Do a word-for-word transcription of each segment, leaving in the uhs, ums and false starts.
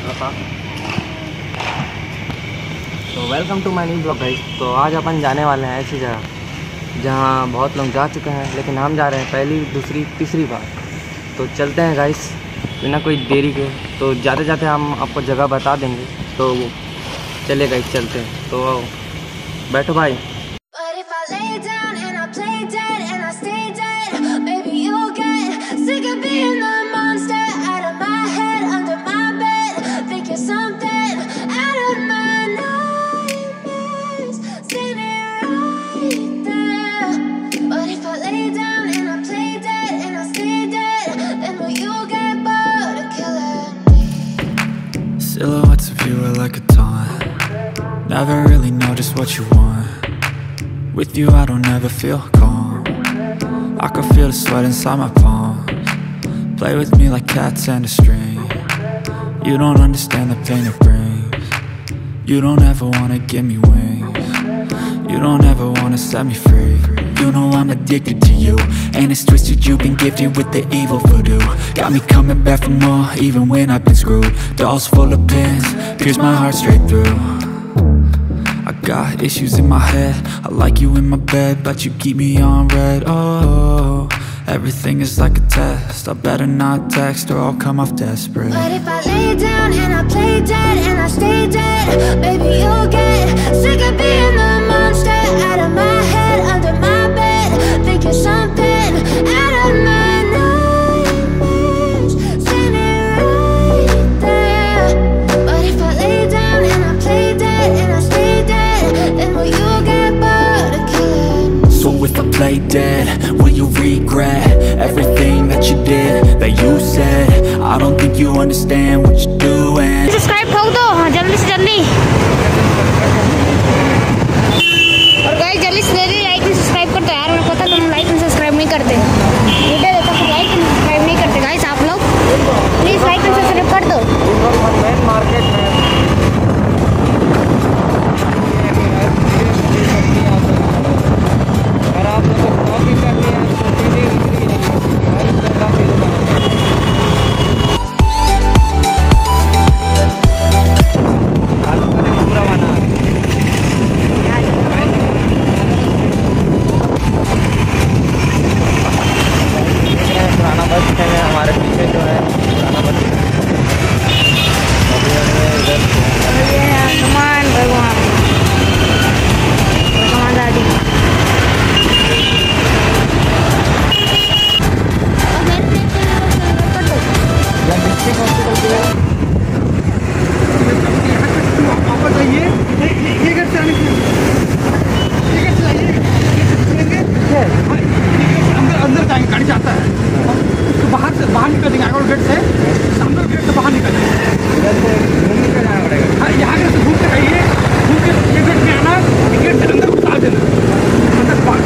रखा। तो welcome to my new blog guys. तो आज अपन जाने वाले हैं ऐसी जगह जहाँ बहुत लोग जा चुके हैं, लेकिन हम जा रहे हैं पहली दूसरी तीसरी बार। तो चलते हैं गाइस बिना कोई देरी के। तो जाते जाते हम आपको जगह बता देंगे, तो चले गाइस चलते हैं। तो बैठो भाई। Silhouettes of you are like a taunt. Never really know just what you want. With you I don't ever feel calm. I can feel the sweat inside my palms. Play with me like cats and a string. You don't understand the pain it brings. You don't ever wanna give me wings. You don't ever wanna set me free. You know I'm addicted to you, and it's twisted, you've been gifted with the evil voodoo. Got me coming back for more, even when I've been screwed. Dolls full of pins, pierce my heart straight through. I got issues in my head, I like you in my bed, but you keep me on red. Oh, everything is like a test, I better not text or I'll come off desperate. But if I lay down and I play dead and I stay dead, baby you'll get sick of being the monster out of my head, under my bed, thinking something out of my nightmares, standing right there. But if I lay down and I play dead and I stay dead, then will you get bored of killing me? So if I play dead, will you regret everything that you did, that you said? I don't think you understand what you're doing. Subscribe ठोक दो, हाँ जल्दी से जल्दी। और guys जल्दी से जल्दी लाइक एंड सब्सक्राइब करते हैं यार। मेरे को पता तुम लाइक एंड सब्सक्राइब नहीं करते, वीडियो देखो फिर लाइक एंड सब्सक्राइब नहीं करते। गाइस आप लोग प्लीज लाइक एंड सब्सक्राइब कर दो। मार्केट में अगर आप लोग को ब्लॉगिंग करनी है तो वीडियो हमारे पीछे जो है पुराना बस हनुमान भगवान भगवान दादी डिस्ट्रिक्ट हॉस्पिटल के वापस आइए। ये घर से आने के ये घर से आइए, अंदर अंदर जाएंगे, गाड़ी जाता है तो बाहर से बाहर निकलेंगे, आगे गेट से सामने गेट से बाहर निकलेंगे। इधर से घूम के जाना पड़ेगा। हाँ यहाँ से घूम के आइए, घूम के ये गेट में आना, गेट से अंदर घुसा देना, अंदर बाहर।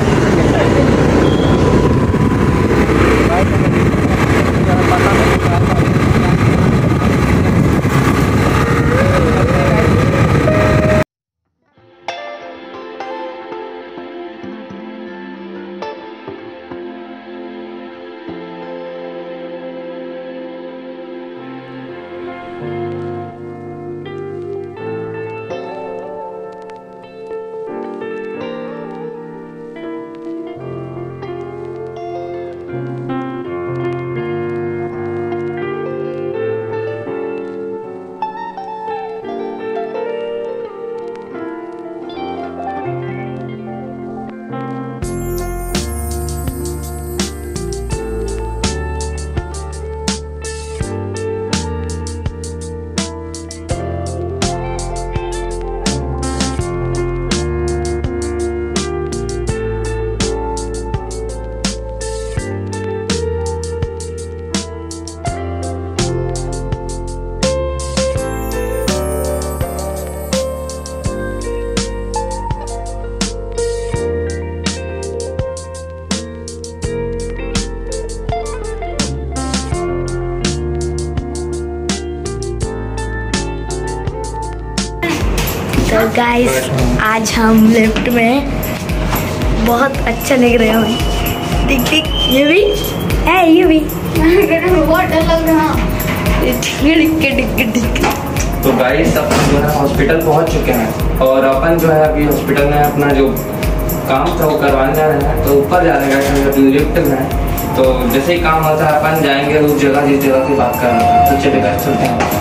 तो गाइस आज हम लिफ्ट में बहुत अच्छा लग रहे हैं। टिक टिक ये भी है, ये भी बहुत डर लग रहा है। तो गाइस अपन जो है हॉस्पिटल पहुंच चुके हैं और अपन जो है अभी हॉस्पिटल में अपना जो काम था वो करवाने जा रहे हैं। तो ऊपर जा रहे हैं, अभी लिफ्ट में है। तो जैसे ही काम होता है अपन जाएंगे उस जगह जिस जगह की बात कर रहा था। तो चलिए गाइस चलते हैं।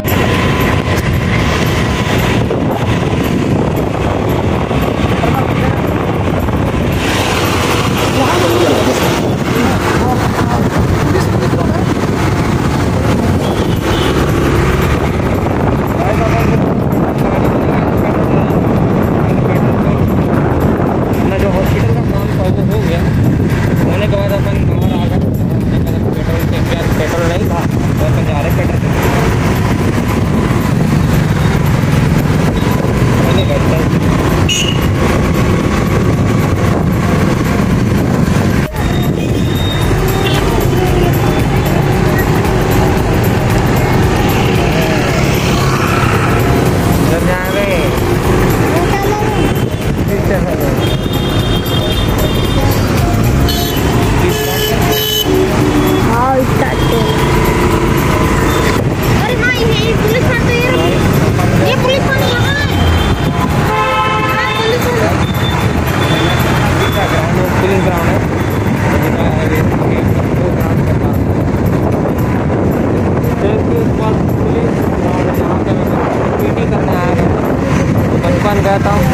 गया था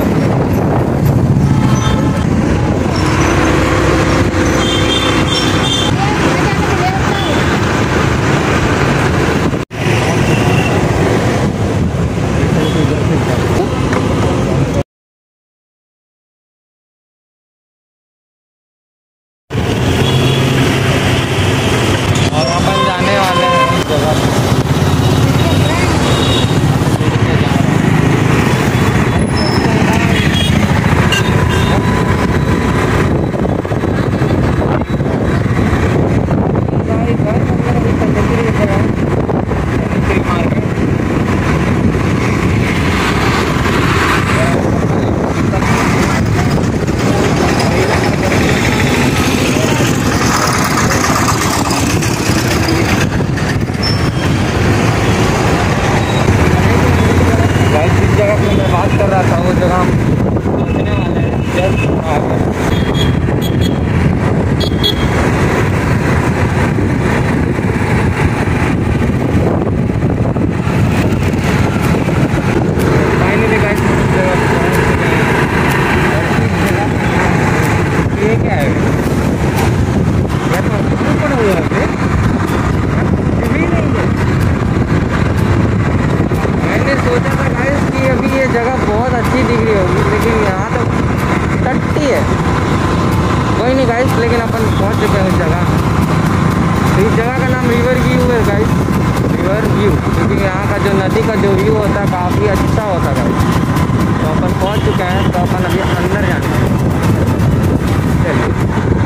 लेकिन अपन पहुंच चुके हैं उस जगह। तो इस जगह का नाम रिवर व्यू है गाइस, रिवर व्यू, क्योंकि यहाँ का जो नदी का जो व्यू होता है काफ़ी अच्छा होता है गाइस। तो अपन पहुंच चुके हैं, तो अपन अभी अंदर जाना है। चलिए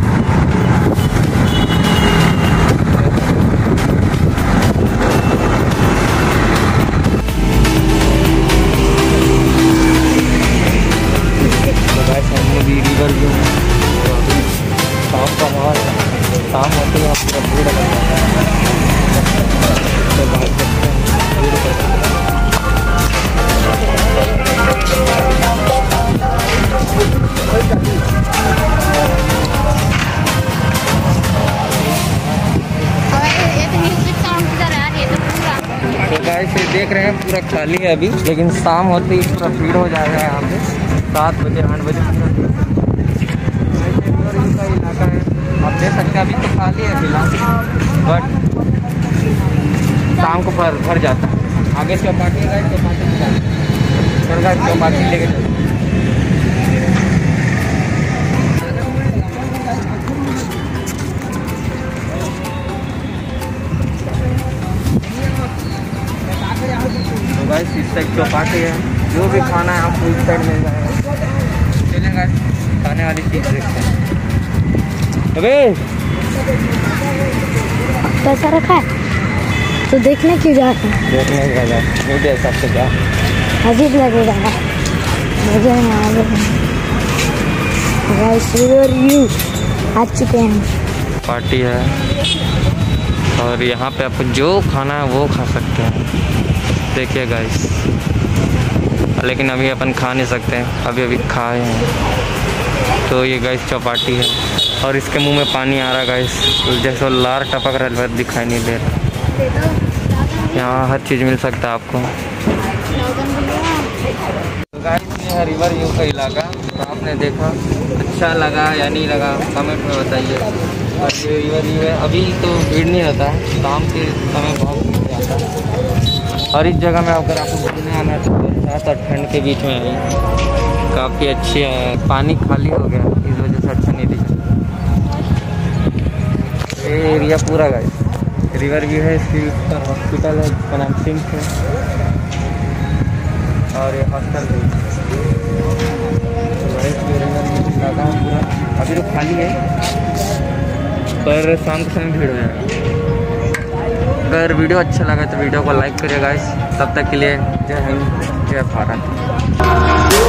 रिवर व्यू शाम का माहौल, शाम होते ही आपको भीड़ लग जाता है। तो बात करते हैं भीड़ करते हैं। तो गाइस ये देख रहे हैं पूरा खाली है अभी, लेकिन शाम होते ही पूरा भीड़ हो जाएगा यहाँ पे। सात बजे आठ बजे का इलाका है, आप देख सकते हैं। अभी तो खाली है फिलहाल, बट शाम को भर भर जाता है। आगे चौपाटी है, चौपाटी चौपाटी चौपाटी लेके चलते। तो गाइस इस साइड चौपाटी है, जो भी खाना है आपको इस साइड मिल जाएगा। चलेंगे खाने वाली चीज़ देखते हैं। अबे पैसा रखा है तो देखने क्यों जा रहे हैं? देखने की वजह मुझे हिसाब से क्या अजीब लगेगा मुझे। रिवर व्यू आ चुके हैं। पार्टी है, और यहाँ पे आपको जो खाना है वो खा सकते हैं। देखिए गाइस, लेकिन अभी अपन खा नहीं सकते हैं, अभी अभी खाए हैं। तो ये गाइस चौपाटी है और इसके मुंह में पानी आ रहा गाइस, जैसे लार टपक रहा है, दिखाई नहीं दे रहा। यहाँ हर चीज़ मिल सकता है आपको। तो गाइस ये है रिवर व्यू का इलाका। तो आपने देखा, अच्छा लगा या नहीं लगा कमेंट में बताइए। और ये रिवर व्यू है, अभी तो भीड़ नहीं रहता है, शाम के समय बहुत भीड़ रहता है। और इस जगह में अगर आपको घूमने आना है तो बरसात और ठंड के बीच में है, काफ़ी अच्छी है। पानी खाली हो गया इस वजह से अच्छा नहीं दिखा। ये एरिया पूरा गाइस रिवर व्यू है। इसकी हॉस्पिटल है जिसका नाम सिम्स है, और ये हॉस्टल भी लगा पूरा। अभी तो खाली है, पर शाम के समय भीड़ हो जाएगा। अगर वीडियो अच्छा लगा तो वीडियो को लाइक करिए गाइस। तब तक के लिए जय हिंद, जय भारत।